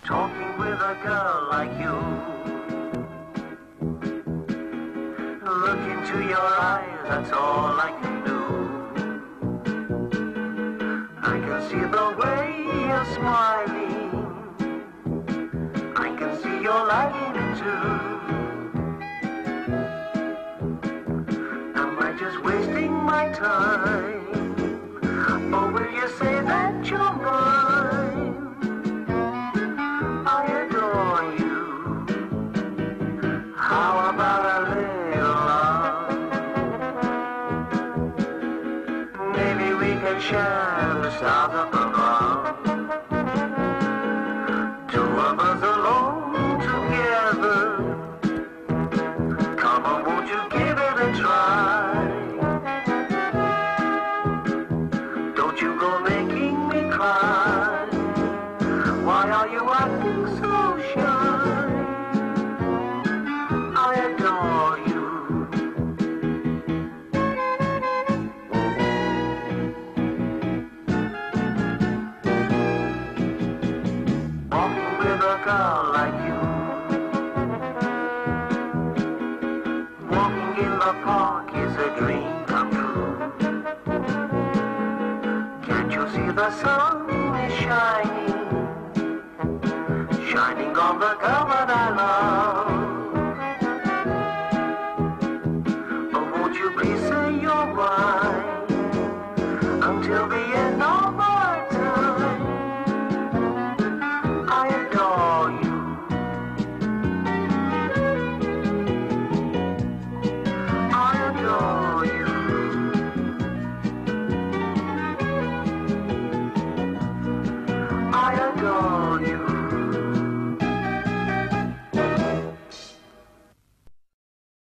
talking with a girl like you. Look into your eyes, that's all I can do. I can see the way you're smiling, I can see you're liking it too. Am I just wasting my time, or will you say that you're mine? I adore you. How about a little love? Maybe we can share the stars up above. Two of us alone together. Come on, won't you give it a try? Don't you go making me cry. Why are you acting so shy? I adore you. Walking with a girl like you, walking in the park is a dream come true. Can't you see the sun is shining, shining on the girl that I love? Oh, won't you please say you're mine until the end of our time? I adore you. I adore you. I adore you.